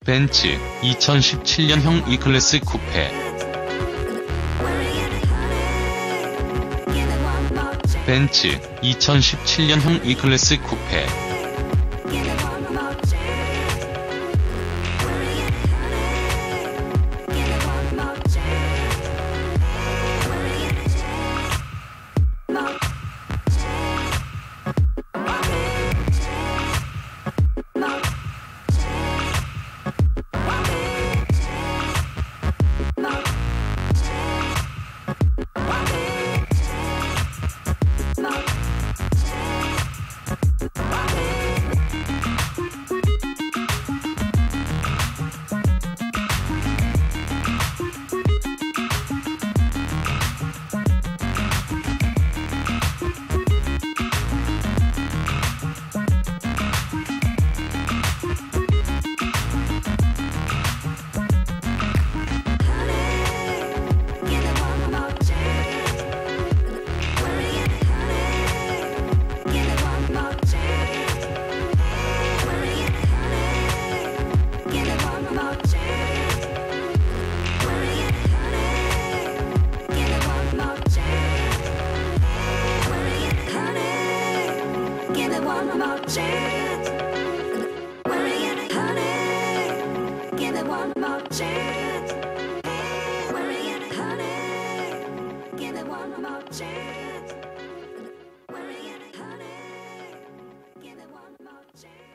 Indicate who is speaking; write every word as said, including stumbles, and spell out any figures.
Speaker 1: 벤츠 이천십칠년형 E클래스 쿠페. 벤츠 이천십칠년형 E클래스 쿠페.
Speaker 2: Give it one more chance. Worry and honey. Give it one more chance. Worry and honey. Give it one more chance. Worry and honey. Give it one more chance.